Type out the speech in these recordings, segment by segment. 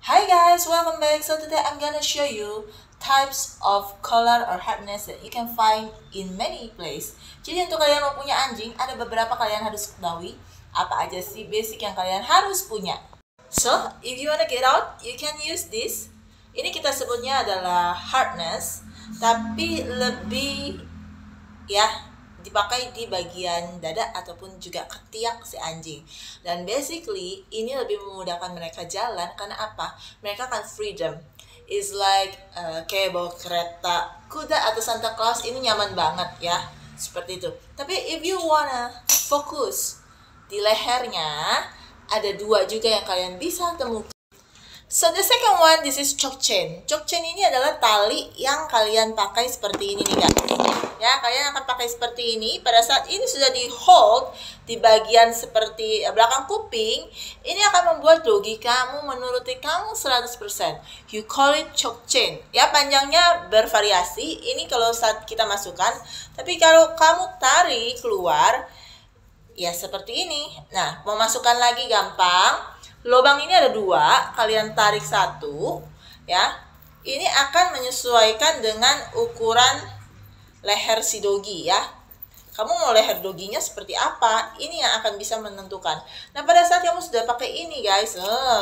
Hi guys, welcome back. So today I'm gonna show you types of color or hardness that you can find in many places. Jadi untuk kalian mau punya anjing, ada beberapa kalian harus ketahui apa aja sih basic yang kalian harus punya. So, if you wanna get out, you can use this. Ini kita sebutnya adalah hardness, tapi lebih ya dipakai di bagian dada ataupun juga ketiak si anjing. Dan basically ini lebih memudahkan mereka jalan karena apa? Mereka akan freedom. It's like kayak bawa kereta kuda atau Santa Claus, ini nyaman banget ya. Seperti itu. Tapi if you wanna fokus di lehernya, ada dua juga yang kalian bisa temukan. So the second one, this is choke chain. Choke chain ini adalah tali yang kalian pakai seperti ini nih guys. Ya, kalian akan pakai seperti ini. Pada saat ini sudah di hold di bagian seperti belakang kuping, ini akan membuat doggy kamu menuruti kamu 100%. You call it choke chain. Ya, panjangnya bervariasi. Ini kalau saat kita masukkan. Tapi kalau kamu tarik keluar, ya seperti ini. Nah, mau masukkan lagi gampang. Lubang ini ada dua, kalian tarik satu, ya. Ini akan menyesuaikan dengan ukuran leher si dogi ya. Kamu mau leher doginya seperti apa? Ini yang akan bisa menentukan. Nah, pada saat kamu sudah pakai ini guys,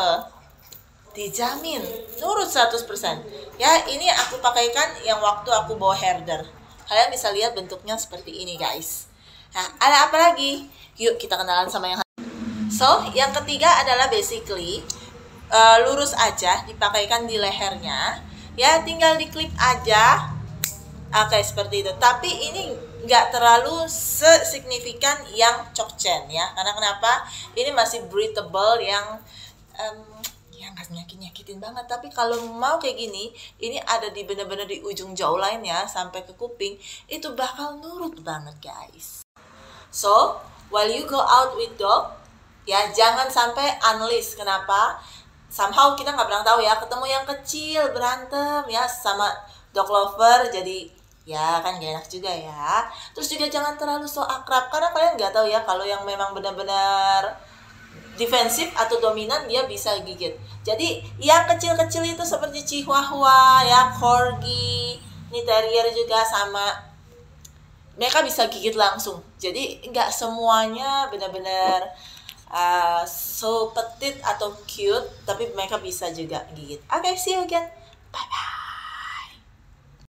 dijamin nurut 100%. Ya, ini aku pakaikan yang waktu aku bawa herder. Kalian bisa lihat bentuknya seperti ini guys. Nah, ada apa lagi? Yuk kita kenalan sama yang So, yang ketiga adalah basically lurus aja, dipakaikan di lehernya. Ya, tinggal diklip aja. Oke, seperti itu. Tapi ini nggak terlalu sesignifikan yang choke chain ya. Karena kenapa? Ini masih breathable yang nggak nyakitin banget. Tapi kalau mau kayak gini, ini ada di bener-bener di ujung jawline ya, sampai ke kuping, itu bakal nurut banget guys. So, while you go out with dog, ya jangan sampai unleash. Kenapa? Somehow kita nggak pernah tahu ya, ketemu yang kecil berantem ya sama dog lover, jadi ya kan gak enak juga ya. Terus juga jangan terlalu so akrab, karena kalian nggak tahu ya, kalau yang memang benar-benar defensif atau dominan dia bisa gigit. Jadi yang kecil-kecil itu seperti Chihuahua ya, Corgi, ini terrier juga sama, mereka bisa gigit langsung. Jadi nggak semuanya benar-benar so petite atau cute, tapi mereka bisa juga gigit. Okay, see you again. Bye bye.